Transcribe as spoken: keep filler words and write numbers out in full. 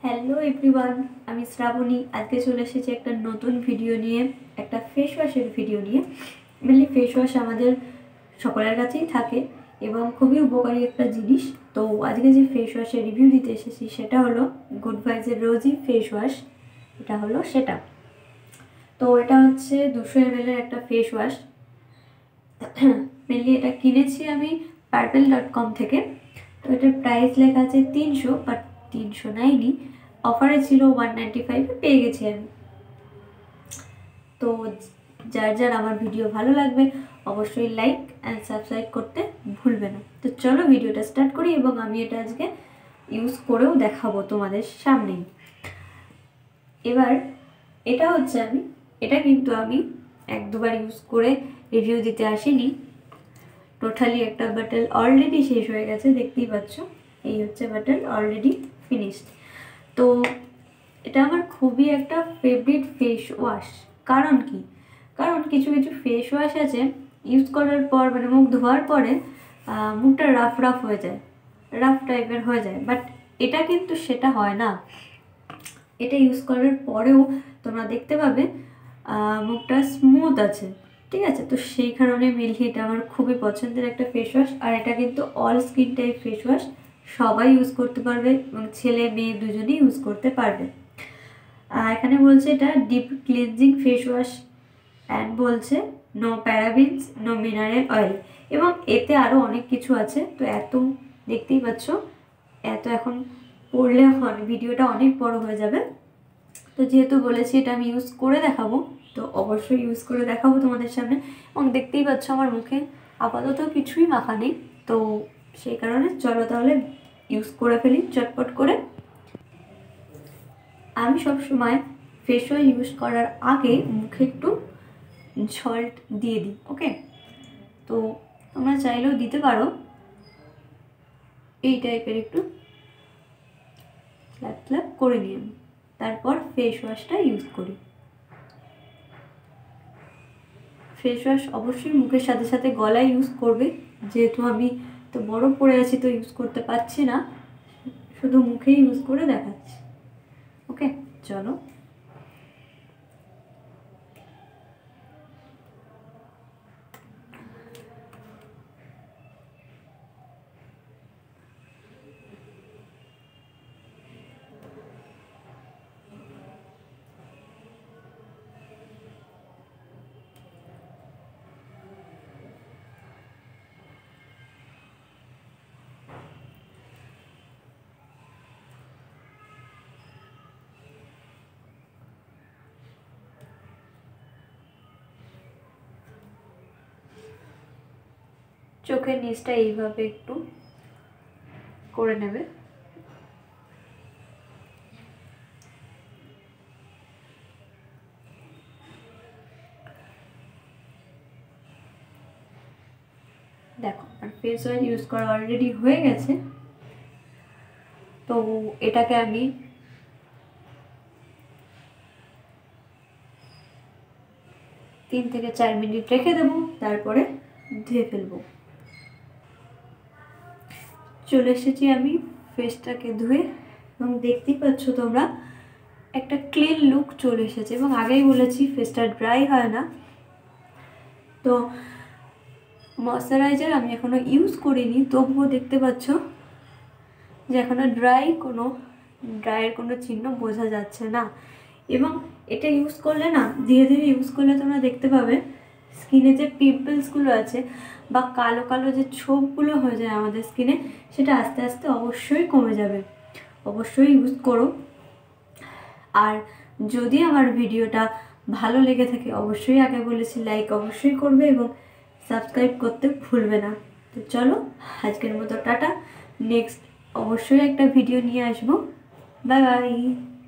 Hello everyone, আমি শ্রাবণী। আজকে চলে এসেছি একটা নতুন ভিডিও নিয়ে, একটা ফেস ওয়াশের ভিডিও নিয়ে। মেনলি ফেস ওয়াশ আমাদের সকলের কাছেই থাকে এবং খুবই উপকারী একটা জিনিস। তো আজকে যে ফেস ওয়াশের রিভিউ দিতে এসেছি সেটা হলো গুড ভাইবসের রোজি ফেস ওয়াশ। এটা হলো সেটা। তো এটা হচ্ছে দুশো এম এল এর একটা ফেস ওয়াশ। মেনলি এটা কিনেছি আমি পার্পেল ডট কম থেকে। তো এটার প্রাইস লেখা আছে তিনশো, বাট তিনশো নাইনি, অফারে ছিল ওয়ান নাইনটি ফাইভে পেয়ে গেছি আমি। তো যার যার আমার ভিডিও ভালো লাগবে অবশ্যই লাইক অ্যান্ড সাবস্ক্রাইব করতে ভুলবে না। তো চলো ভিডিওটা স্টার্ট করি এবং আমি এটা আজকে ইউজ করেও দেখাবো তোমাদের সামনেই। এবার এটা হচ্ছে আমি এটা কিন্তু আমি এক দুবার ইউজ করে রিভিউ দিতে আসিনি। টোটালি একটা বাটল অলরেডি শেষ হয়ে গেছে, দেখতেই পাচ্ছ। এই হচ্ছে বাটল অলরেডি ফিনিশড। তো এটা আমার খুবই একটা ফেভারিট ফেস ওয়াশ। কারণ কি কারণ কিছু কিছু ফেস ওয়াশ আছে ইউজ করার পর, মানে মুখ ধোয়ার পরে মুখটা রাফ রাফ হয়ে যায়, রাফ টাইপের হয়ে যায়। বাট এটা কিন্তু সেটা হয় না। এটা ইউজ করার পরেও তোমরা দেখতে পাবে মুখটা স্মুথ আছে, ঠিক আছে। তো সেই কারণে মেনলি এটা আমার খুবই পছন্দের একটা ফেস ওয়াশ। আর এটা কিন্তু all skin type face wash, সবাই ইউজ করতে পারবে এবং ছেলে মেয়ে দুজনেই ইউজ করতে পারবে। এখানে বলছে এটা deep cleansing face wash and বলছে no parabens, no mineral oil, এবং এতে আরও অনেক কিছু আছে। তো এত দেখতেই পাচ্ছ, এত এখন পড়লে এখন ভিডিওটা অনেক বড় হয়ে যাবে। তো যেহেতু বলেছি এটা আমি ইউজ করে দেখাবো, তো অবশ্যই ইউজ করে দেখাবো তোমাদের সামনে। এবং দেখতেই পাচ্ছ আমার মুখে আপাতত কিছুই মাখা নেই, তো সেই কারণে চলো তাহলে ইউজ করে ফেলি চটপট করে। আমি সবসময় ফেস ওয়াশ ইউজ করার আগে মুখে একটু সল্ট দিয়ে দিই, ওকে। তো তোমরা চাইলেও দিতে পারো, এই টাইপের একটু স্ল্যাপ স্ল্যাপ করে নিয়ে আমি তারপর ফেস ওয়াশটা ইউজ করি। ফেস ওয়াশ অবশ্যই মুখের সাথে সাথে গলায় ইউজ করবে, যেহেতু আমি তো বরফ পড়ে আছি তো ইউজ করতে পারছি না, শুধু মুখেই ইউজ করে দেখাচ্ছি, ওকে। চলো চোখের নিচটা এইভাবে একটু করে নেবে। দেখো আর ফেস ওয়াশ ইউজ করা অলরেডি হয়ে গেছে। তো এটাকে আমি তিন থেকে চার মিনিট রেখে দেবো, তারপরে ধুয়ে ফেলবো। চলে এসেছি আমি ফেসটাকে ধুয়ে, এবং দেখতেই পাচ্ছ তোমরা একটা ক্লিন লুক চলে এসেছে। এবং আগেই বলেছি ফেসটা ড্রাই হয় না। তো ময়শ্চারাইজার আমি এখনও ইউজ করিনি, তবুও দেখতে পাচ্ছ যে এখনও ড্রাই কোনো ড্রাইয়ের কোনো চিহ্ন বোঝা যাচ্ছে না। এবং এটা ইউজ করলে না, ধীরে ধীরে ইউজ করলে তোমরা দেখতে পাবে স্কিনে যে পিম্পলসগুলো আছে বা কালো কালো যে ছোপগুলো হয়ে যায় আমাদের স্কিনে, সেটা আস্তে আস্তে অবশ্যই কমে যাবে। অবশ্যই ইউজ করো। আর যদি আমার ভিডিওটা ভালো লেগে থাকে অবশ্যই, আগে বলেছি, লাইক অবশ্যই করবে এবং সাবস্ক্রাইব করতে ভুলবে না। তো চলো আজকের মতো টাটা, নেক্সট অবশ্যই একটা ভিডিও নিয়ে আসবো। Bye by.